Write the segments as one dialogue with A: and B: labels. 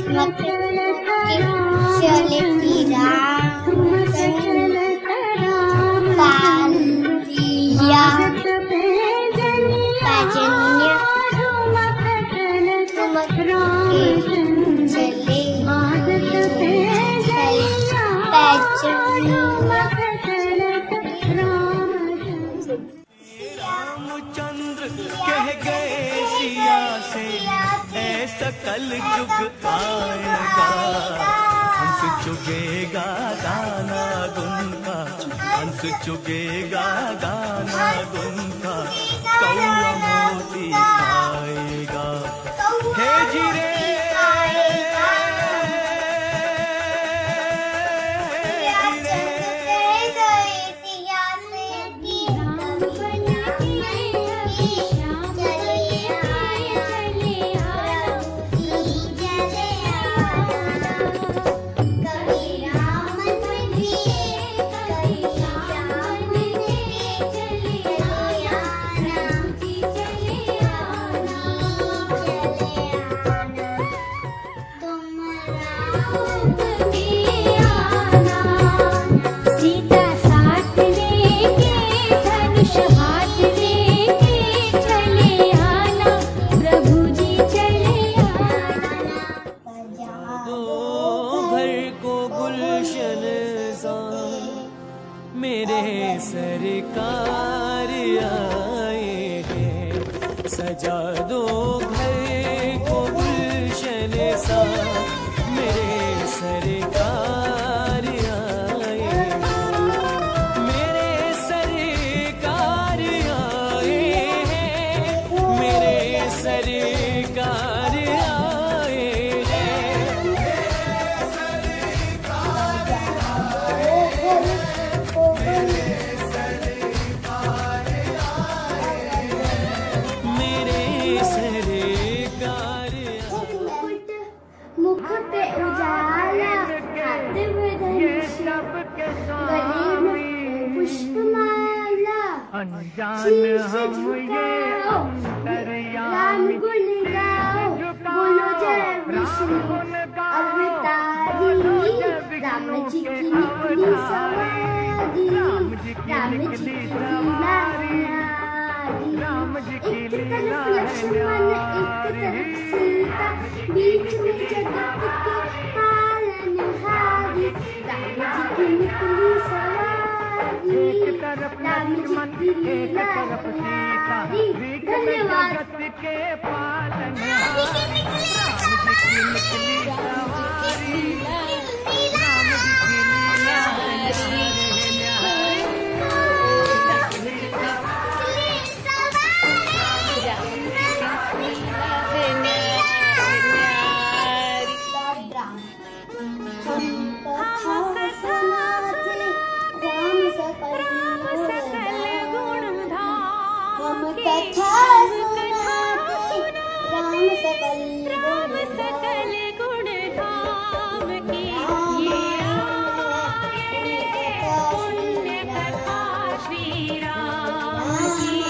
A: चले पाल दिया पैजनिया
B: रामचंद्र कह गए सिया से ऐसा कल युग आएगा, हंस चुगेगा गाना गुनका, हंस चुगेगा गाना गुनका, कौआ मोती खाएगा। हे जिरे मेरे सरकार आए हैं, सजा दो घर को गुलशन सा, मेरे सरकार आए हैं, मेरे सरकार आए हैं, मेरे सरकार आए हैं।
A: मुख पे उजाला, हाथ में धनुष, गले में पुष्पमाला, शीश झुकाओ, राम गुण गाओ, बोलो जय विष्णु अवतारी, राम जी की निकली सवारी, राम जी की लीला न्यारी। एक तरफ लक्ष्मण एक तरफ सीता, बीच में जगत के पालनहारी, राम जी की निकली सवारी, राम जी की लीला न्यारी। धन्यवाद। राम सकल गुण धाम की, ये रामायण है पुण्य कथा श्री राम की।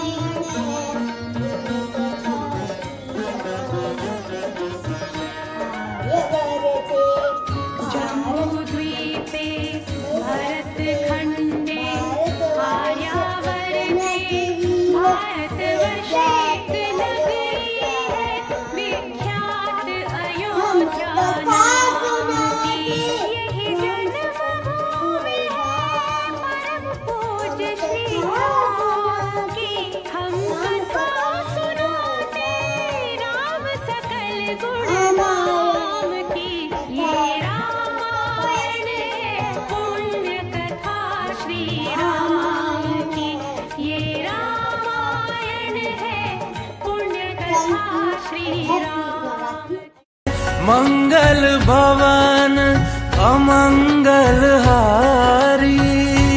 A: जम्बूद्वीपे भरत खंडे, आर्यावर्ते भारतवर्षे
B: मंगल भवन अमंगल हारी,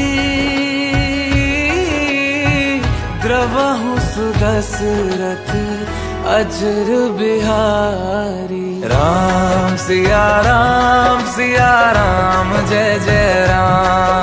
B: द्रवहु सुदशरथ अजर बिहारी। राम सिया राम जय जय राम।